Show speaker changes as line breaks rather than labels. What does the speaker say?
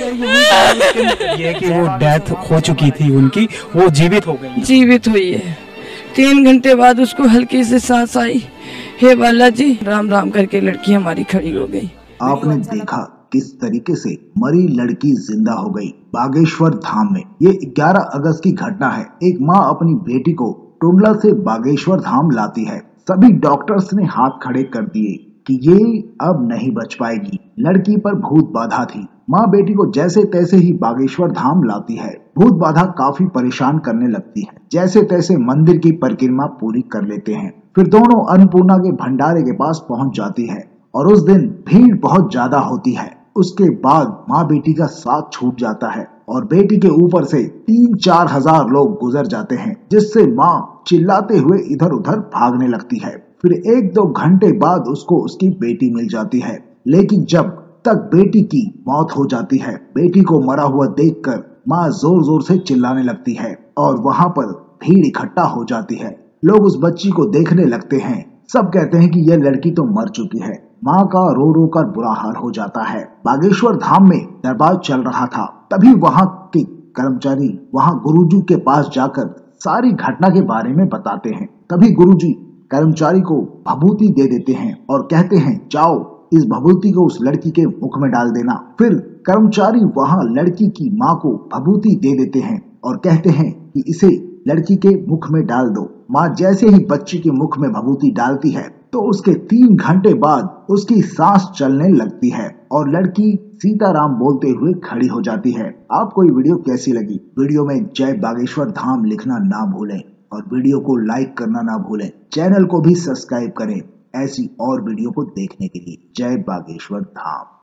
ये कि वो डेथ हो चुकी थी उनकी, वो जीवित हो गई।
जीवित हुई है। 3 घंटे बाद उसको हल्की से सांस आई। हे बालाजी, राम राम करके लड़की हमारी खड़ी हो गई।
आपने देखा किस तरीके से मरी लड़की जिंदा हो गई बागेश्वर धाम में। ये 11 अगस्त की घटना है। एक माँ अपनी बेटी को टुंडला से बागेश्वर धाम लाती है। सभी डॉक्टर्स ने हाथ खड़े कर दिए कि ये अब नहीं बच पाएगी। लड़की पर भूत बाधा थी। माँ बेटी को जैसे तैसे ही बागेश्वर धाम लाती है। भूत बाधा काफी परेशान करने लगती है। जैसे तैसे मंदिर की परिक्रमा पूरी कर लेते हैं। फिर दोनों अन्नपूर्णा के भंडारे के पास पहुंच जाती है और उस दिन भीड़ बहुत ज्यादा होती है। उसके बाद माँ बेटी का साथ छूट जाता है और बेटी के ऊपर से 3-4 हजार लोग गुजर जाते हैं, जिससे माँ चिल्लाते हुए इधर उधर भागने लगती है। फिर 1-2 घंटे बाद उसको उसकी बेटी मिल जाती है। लेकिन जब तक बेटी की मौत हो जाती है, बेटी को मरा हुआ देखकर माँ जोर जोर से चिल्लाने लगती है और वहाँ पर भीड़ इकट्ठा हो जाती है। लोग उस बच्ची को देखने लगते हैं। सब कहते हैं कि यह लड़की तो मर चुकी है। माँ का रो रो कर बुरा हाल हो जाता है। बागेश्वर धाम में दरबार चल रहा था। तभी वहाँ के कर्मचारी वहाँ गुरुजी के पास जाकर सारी घटना के बारे में बताते हैं। तभी गुरुजी कर्मचारी को भभूति दे देते हैं और कहते हैं, जाओ इस भभूति को उस लड़की के मुख में डाल देना। फिर कर्मचारी वहाँ लड़की की माँ को भभूति दे देते हैं और कहते हैं कि इसे लड़की के मुख में डाल दो। माँ जैसे ही बच्ची के मुख में भभूति डालती है तो उसके 3 घंटे बाद उसकी सांस चलने लगती है और लड़की सीताराम बोलते हुए खड़ी हो जाती है। आपको ये वीडियो कैसी लगी? वीडियो में जय बागेश्वर धाम लिखना ना भूलें और वीडियो को लाइक करना ना भूलें। चैनल को भी सब्सक्राइब करें ऐसी और वीडियो को देखने के लिए। जय बागेश्वर धाम।